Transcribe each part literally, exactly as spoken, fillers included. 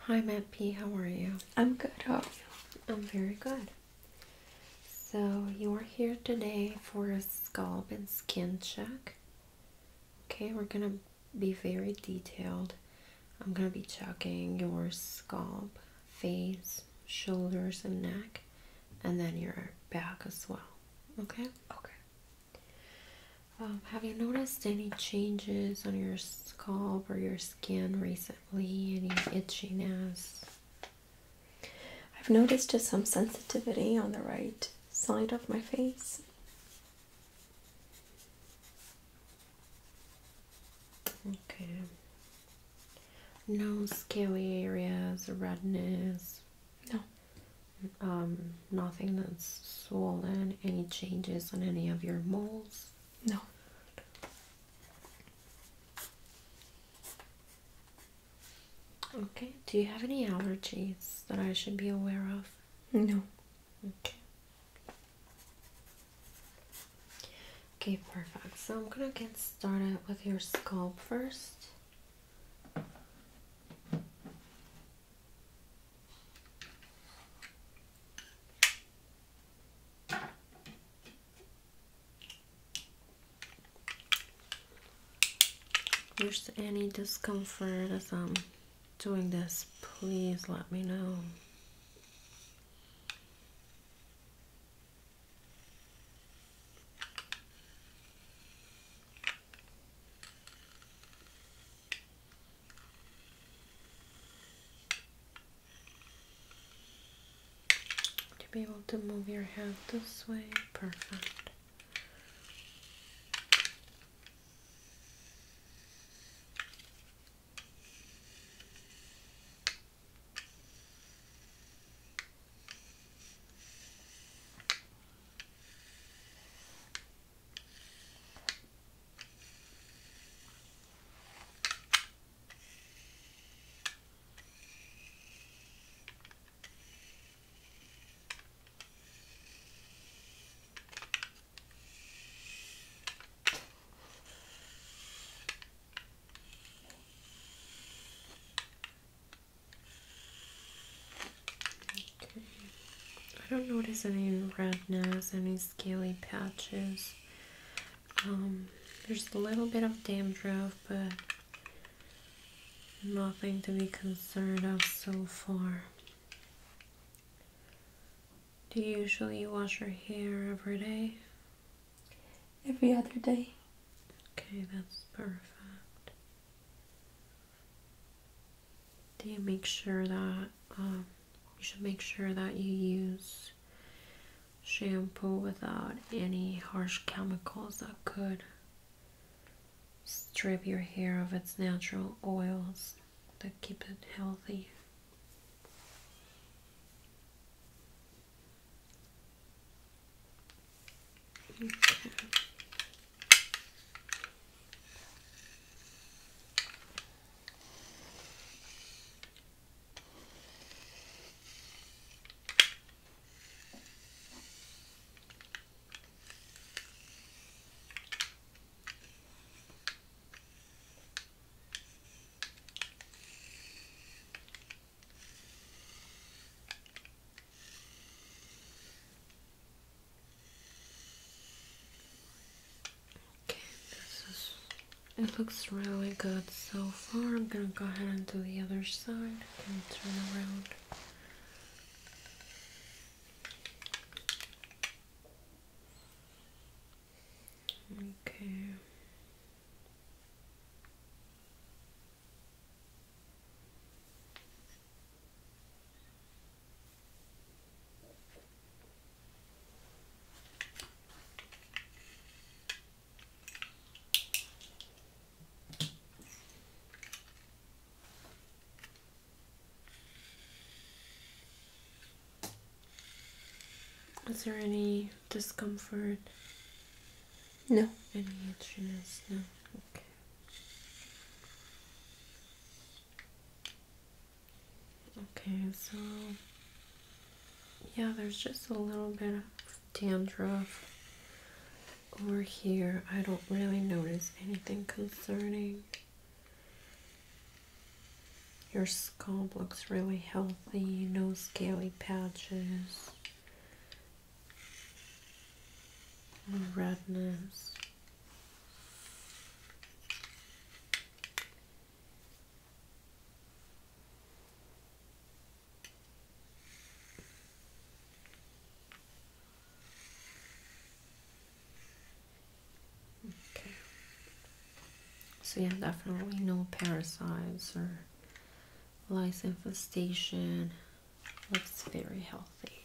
Hi, Matt P. How are you? I'm good. How are you? I'm very good. So, you are here today for a scalp and skin check. Okay, we're gonna be very detailed. I'm gonna be checking your scalp, face, shoulders, and neck, and then your back as well. Okay? Okay. Um, have you noticed any changes on your scalp or your skin recently? Any itchiness? I've noticed just some sensitivity on the right side of my face. Okay. No scaly areas, redness. No. Um, nothing that's swollen. Any changes on any of your moles? No. Okay. Do you have any allergies that I should be aware of? No. Okay. Okay, perfect. So I'm gonna get started with your scalp first. If there's any discomfort as I'm doing this, please let me know. To be able to move your head this way, perfect. I don't notice any redness, any scaly patches. Um, there's a little bit of dandruff, but nothing to be concerned of so far. Do you usually wash your hair every day? Every other day. Okay, that's perfect. Do you make sure that um, you should make sure that you use shampoo without any harsh chemicals that could strip your hair of its natural oils that keep it healthy. Okay. Okay, this is, it looks really good so far. I'm gonna go ahead and do the other side and turn around. Okay. Is there any discomfort? No. Any itchiness? No. Okay. Okay, so yeah, there's just a little bit of dandruff over here. I don't really notice anything concerning. Your scalp looks really healthy, no scaly patches, no redness. Okay. So yeah, definitely no parasites or lice infestation. Looks very healthy.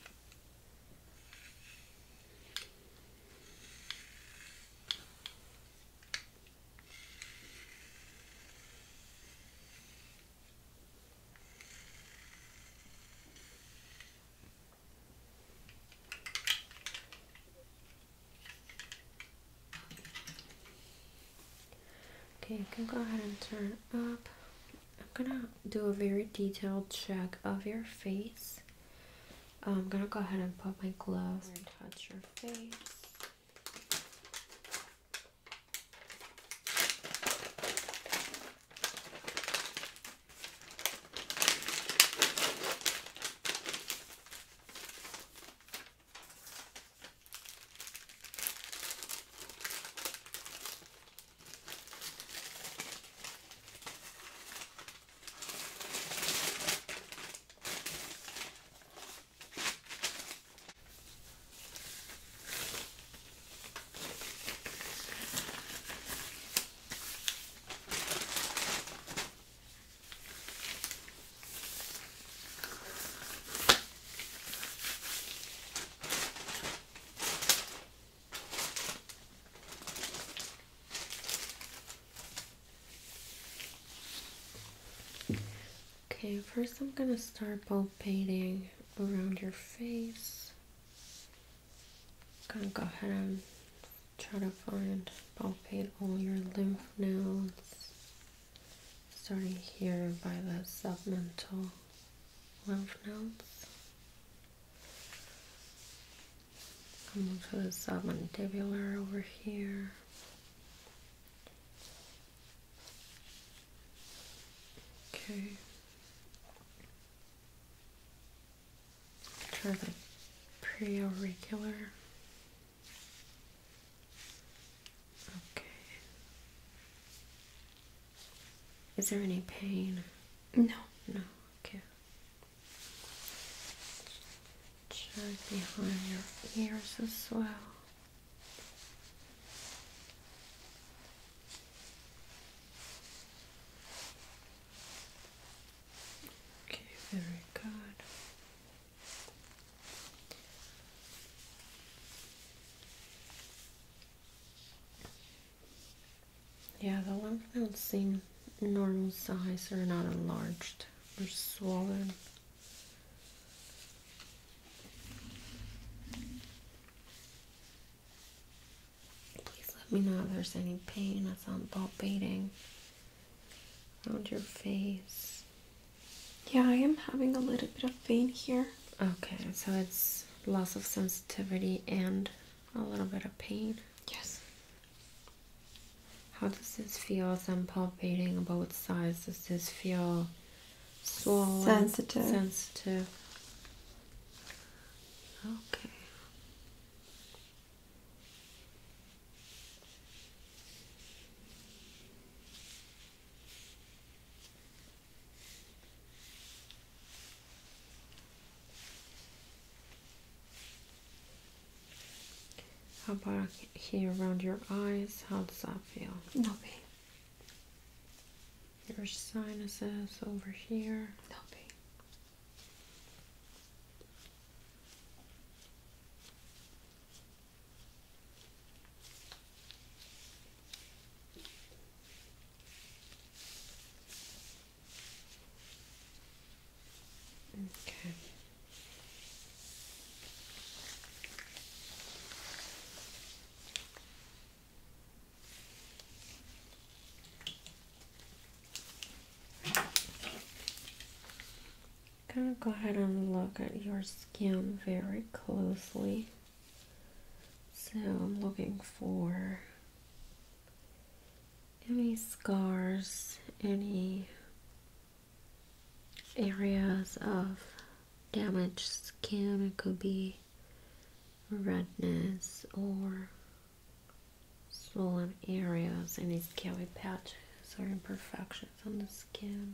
Okay, you can go ahead and turn it up. I'm gonna do a very detailed check of your face. I'm gonna go ahead and put my gloves and touch your face. Okay, first I'm gonna start palpating around your face. I'm gonna go ahead and try to find, palpate all your lymph nodes, starting here by the submental lymph nodes. Come to the submandibular over here. Okay. Try the preauricular. Okay. Is there any pain? No. No. Okay. Check behind your ears as well. Okay, very good. Yeah, the lymph nodes seem normal size, or not enlarged or swollen. Please let me know if there's any pain as I'm palpating around your face. Yeah, I am having a little bit of pain here. Okay, so it's loss of sensitivity and a little bit of pain. Yes. How does this feel as I'm palpating both sides? Does this feel swollen? Sensitive. Sensitive. Okay. How about here around your eyes? How does that feel? No pain. Your sinuses over here. No pain. Okay. Gonna go ahead and look at your skin very closely. So I'm looking for any scars, any areas of damaged skin. It could be redness or swollen areas, any scaly patches or imperfections on the skin.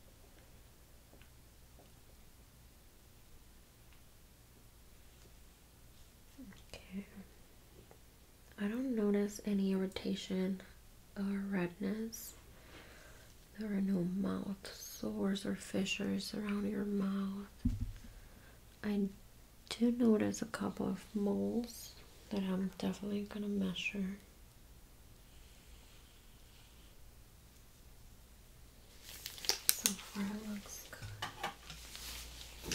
Okay. I don't notice any irritation or redness. There are no mouth sores or fissures around your mouth. I do notice a couple of moles that I'm definitely gonna measure. So far it looks good.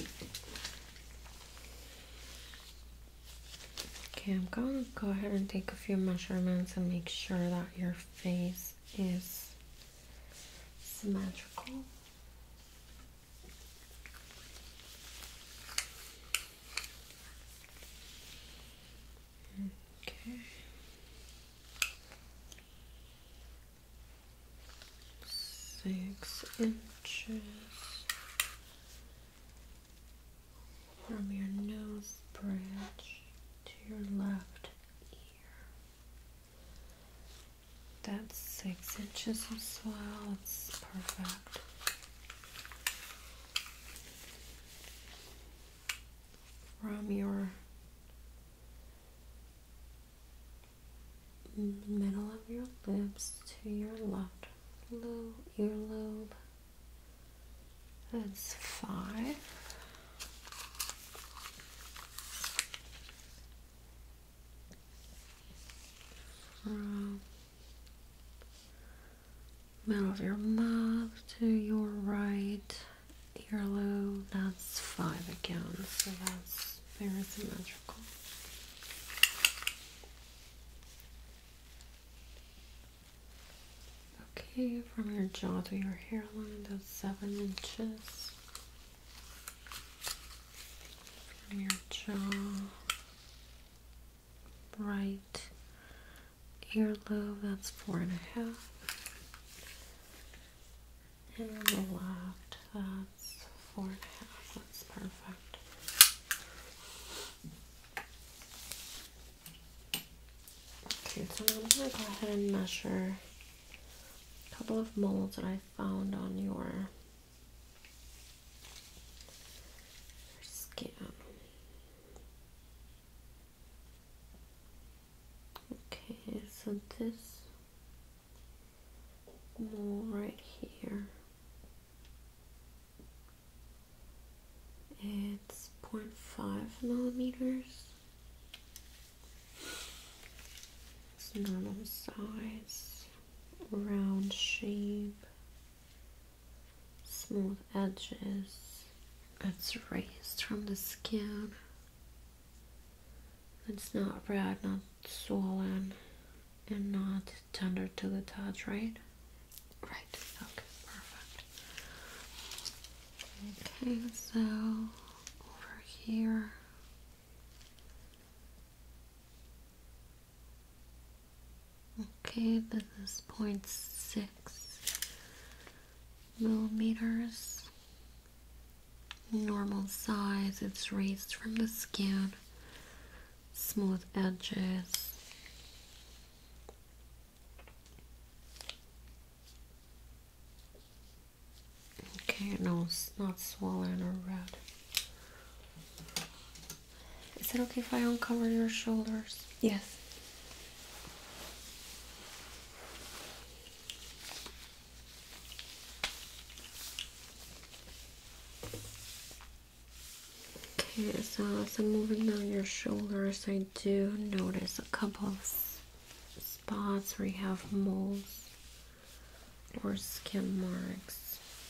Okay, I'm gonna go ahead and take a few measurements and make sure that your face is symmetrical. Okay. Six inches from your nose bridge to your left ear. That's six inches as well. It's perfect. From your middle of your lips to your left lobe, earlobe, that's five. From middle of your mouth to your right earlobe, that's five again, so that's very symmetrical. Okay, from your jaw to your hairline, that's seven inches. From your jaw, right earlobe, that's four and a half. And on the left, that's four and a half. That's perfect. Okay, so now I'm gonna go ahead and measure a couple of moles that I found on your skin. Okay, so this mole right here, it's zero point five millimeters. It's normal size, round shape, smooth edges. It's raised from the skin. It's not red, not swollen, and not tender to the touch, right? Right. Okay, perfect. Okay, so over here. Okay, this is zero point six millimeters. Normal size, it's raised from the skin. Smooth edges. Okay, no, it's not swollen or red. Is it okay if I uncover your shoulders? Yes. Okay, so as I'm moving down your shoulders, I do notice a couple of spots where you have moles or skin marks.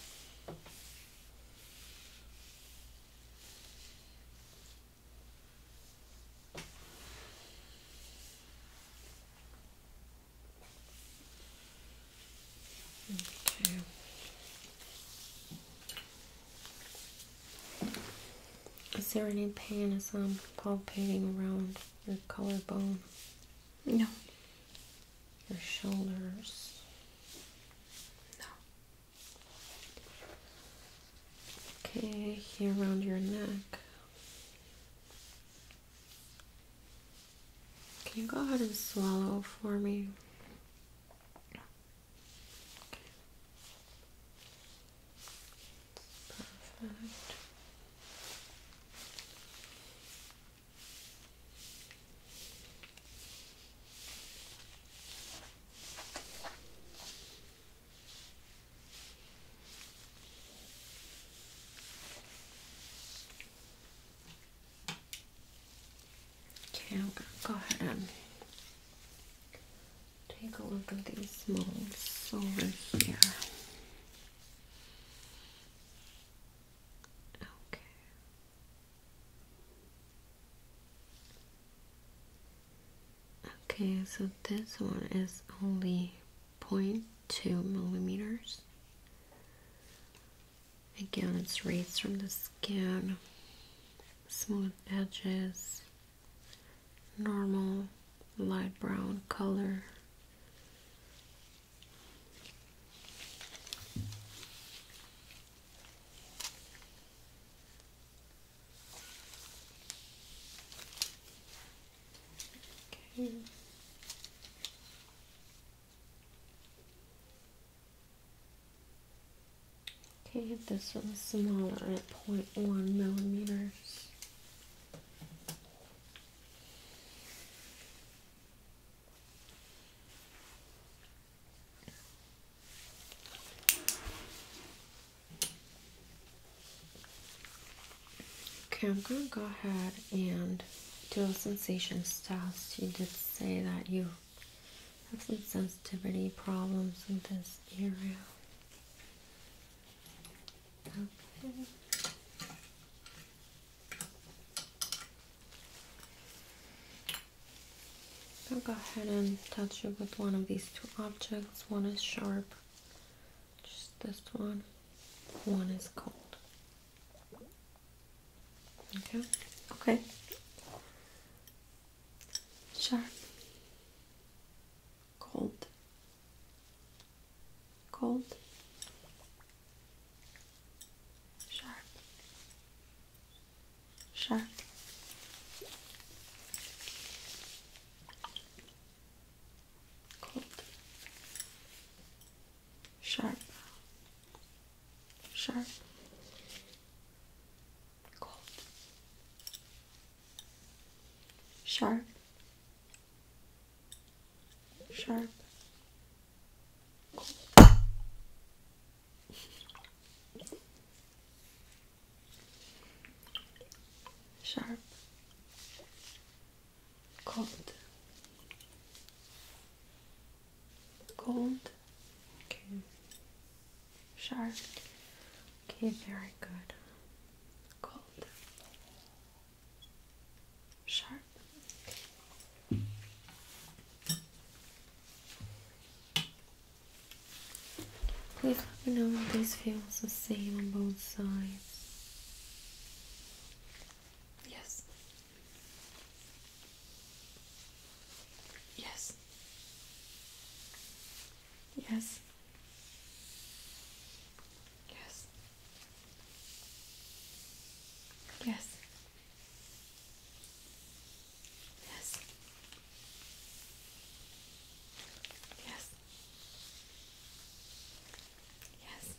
Okay. Is there any pain as I'm palpating around your collarbone? No. Your shoulders? No. Okay, here around your neck. Can you go ahead and swallow for me? Perfect. Okay, I'm gonna go ahead and take a look at these molds over here. Okay. Okay, so this one is only zero point two millimeters. Again, it's raised from the skin, smooth edges, normal light brown color. Okay. Okay, this one's smaller at zero point one millimeters. Okay, I'm gonna go ahead and do a sensations test. You did say that you have some sensitivity problems in this area. Okay. I'll go ahead and touch you with one of these two objects. One is sharp, just this one. One is cold. Okay. Okay. Sharp. Cold. Cold. Sharp. Sharp. Cold. Sharp. Sharp. Cold. Sharp. Sharp. Sharp. Cold. Cold. Okay. Sharp. Okay, very good. Cold. Sharp. Please let me know if this feels the same on both sides. Yes. Yes. Yes. Yes. Yes. Yes. Yes. Yes.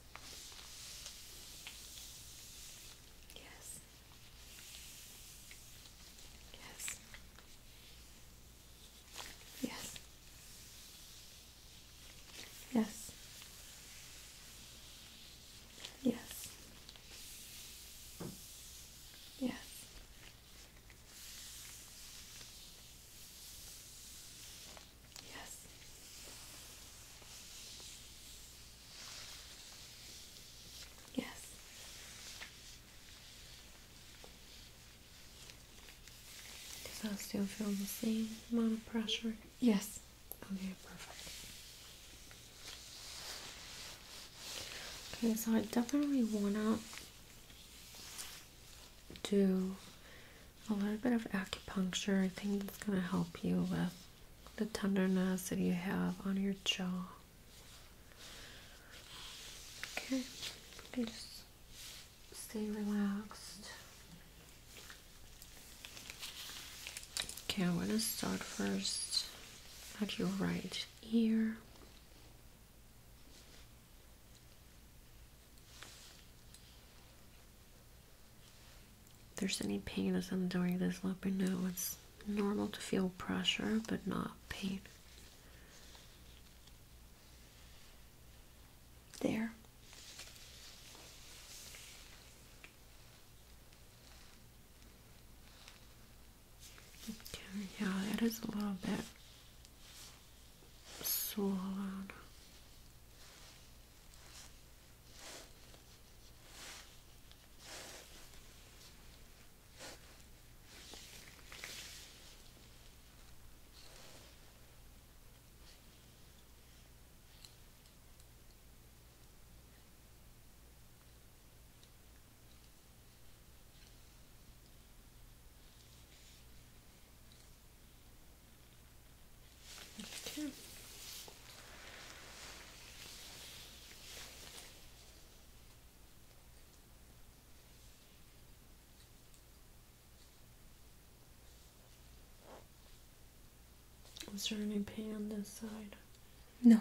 Yes. Yes. Yes. Yes. Yes. Yes. Yes. Yes. Does that still feel the same amount of pressure? Yes. Okay, perfect. Okay, so I definitely wanna do a little bit of acupuncture. I think that's gonna help you with the tenderness that you have on your jaw. Okay, you can just stay relaxed. Okay, I'm going to start first at your right ear. If there's any pain as I'm doing this, let me know. It's normal to feel pressure, but not pain. There. Okay, yeah, it is a little bit swollen. Okay. Is there any pain on this side? No.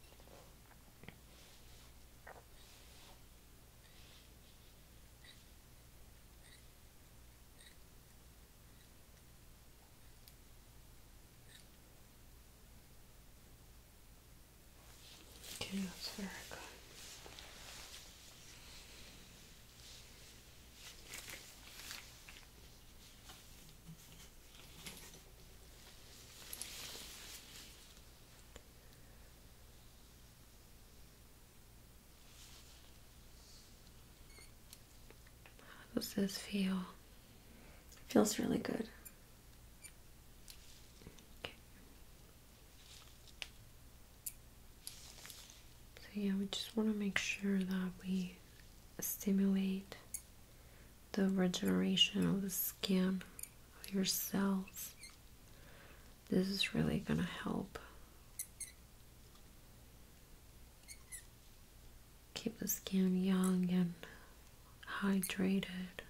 Okay, that's very good. How does this feel? Feels really good. Okay. So yeah, we just want to make sure that we stimulate the regeneration of the skin, of your cells. This is really going to help keep the skin young and hydrated.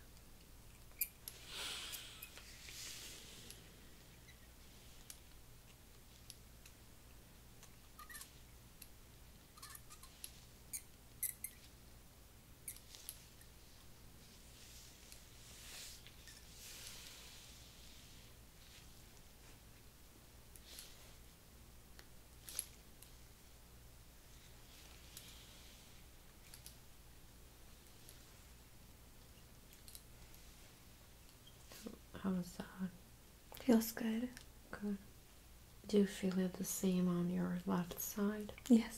How is that? Feels good. Good. Do you feel it the same on your left side? Yes.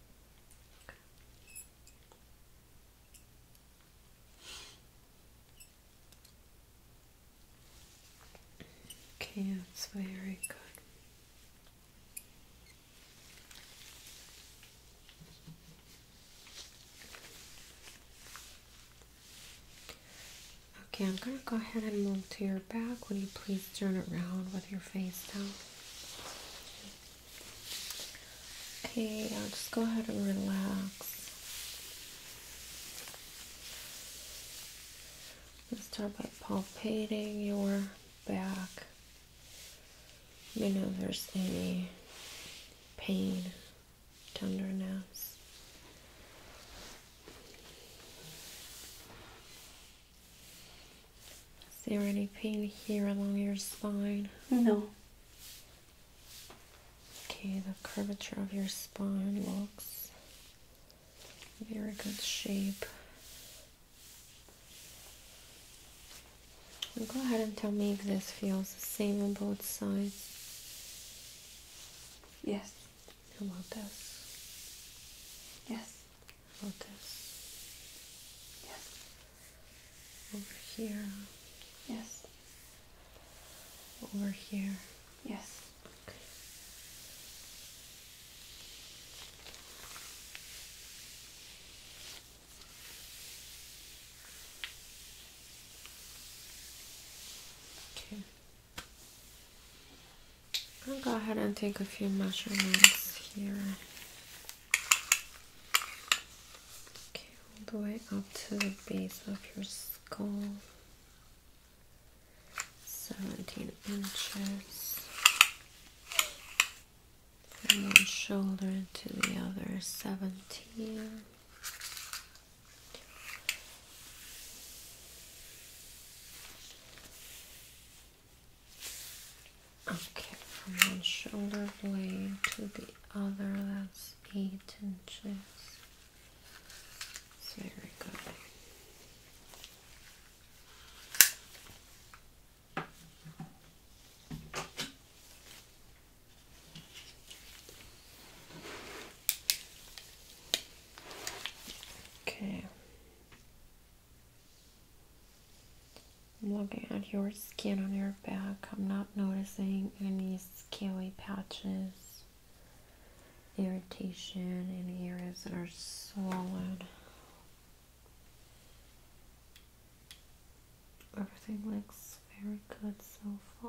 Okay, that's very good. Okay, I'm gonna go ahead and move to your back. Would you please turn around with your face down? Okay, now just go ahead and relax. Let's start by palpating your back. You know if there's any pain, tenderness. Is there any pain here along your spine? No. Okay, the curvature of your spine looks very good shape. And go ahead and tell me if this feels the same on both sides. Yes. How about this? Yes. How about this? Yes. Over here. Yes. Over here. Yes. Okay. Okay. I'll go ahead and take a few measurements here. Okay, the way up to the base of your skull. seventeen inches. From one shoulder to the other, seventeen. Okay, from one shoulder blade to the other, that's eight inches. It's very good. Okay. I'm looking at your skin on your back. I'm not noticing any scaly patches, irritation, any areas that are swollen. Everything looks very good so far.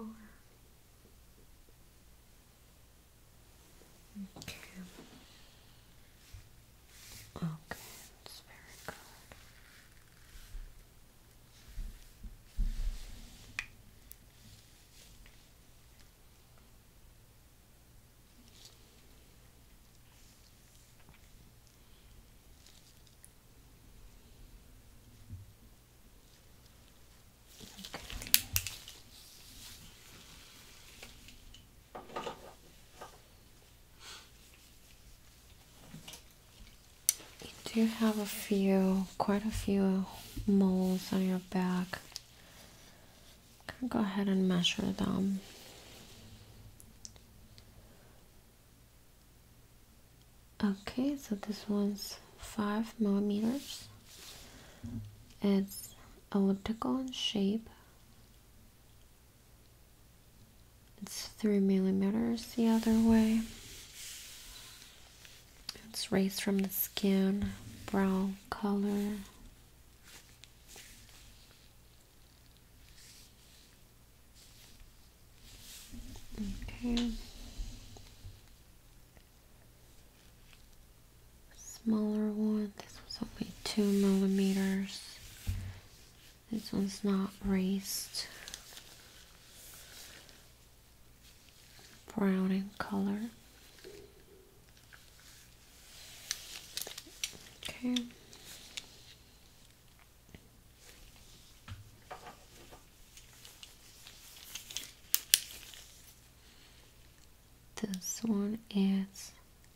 Okay. Okay, that's very good. You have a few, quite a few moles on your back. I'm gonna go ahead and measure them. Okay, so this one's five millimeters. It's elliptical in shape. It's three millimeters the other way. It's raised from the skin, brown color. Okay. Smaller one. This was only two millimeters. This one's not raised. Brown in color. Okay. This one is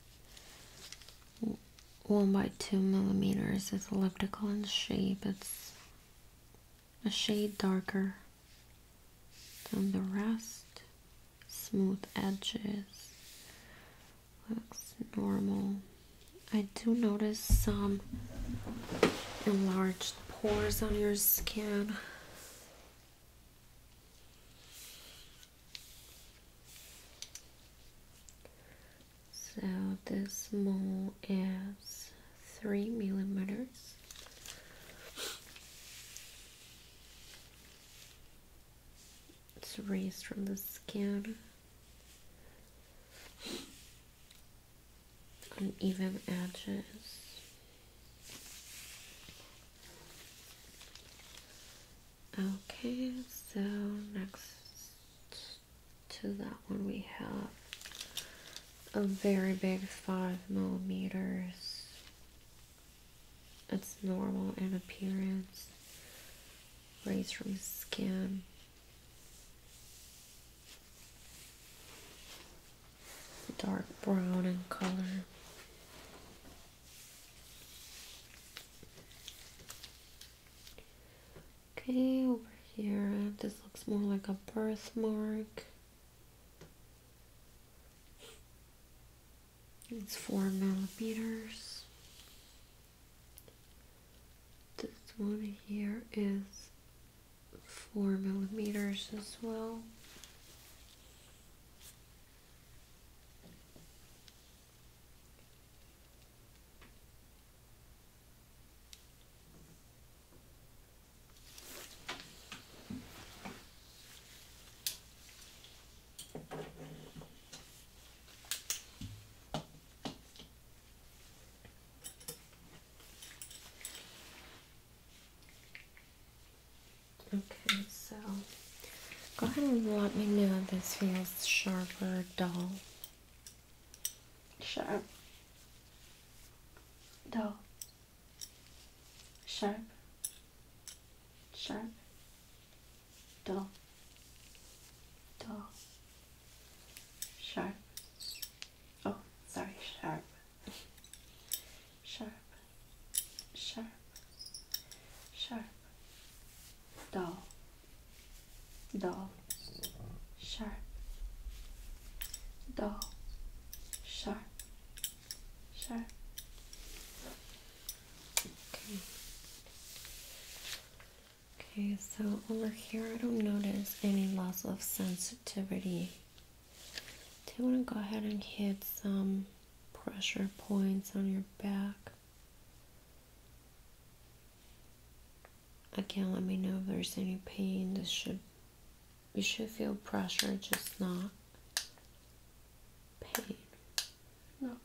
one by two millimeters. It's elliptical in shape. It's a shade darker than the rest. Smooth edges. Looks normal. I do notice some enlarged pores on your skin. So this mole is three millimeters. It's raised from the skin. Uneven edges. Okay, so next to that one we have a very big five millimeters. It's normal in appearance, raised from skin. Dark brown in color. Okay, over here, this looks more like a birthmark. It's four millimeters. This one here is four millimeters as well. So go ahead and let me know if this feels sharp or dull. Sharp. Dull. Sharp. Sharp. Dull. Dull. Sharp. Oh, sorry, sharp. Sharp. Sharp. Sharp. Dull. Dull. Sharp. Dull. Sharp. Sharp. Okay. Okay, so over here I don't notice any loss of sensitivity. Do you want to go ahead and hit some pressure points on your back? Again, let me know if there's any pain. This should, you should feel pressure, just not pain. No pain.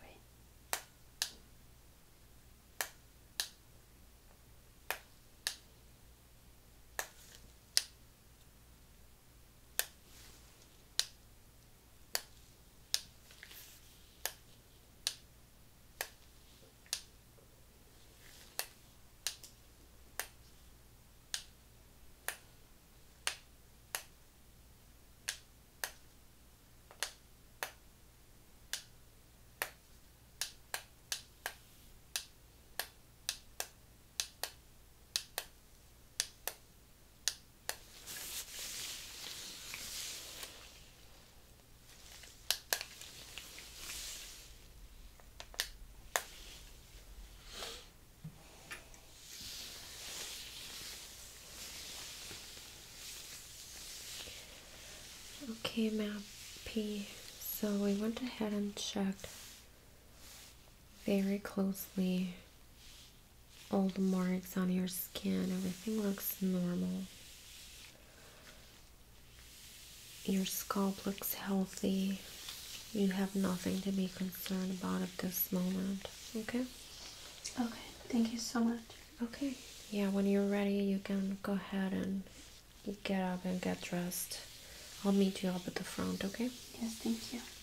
Okay, Map P. So we went ahead and checked very closely all the marks on your skin. Everything looks normal. Your scalp looks healthy. You have nothing to be concerned about at this moment. Okay? Okay, thank you so much. Okay. Yeah, when you're ready, you can go ahead and get up and get dressed. I'll meet you up at the front, okay? Yes, thank you.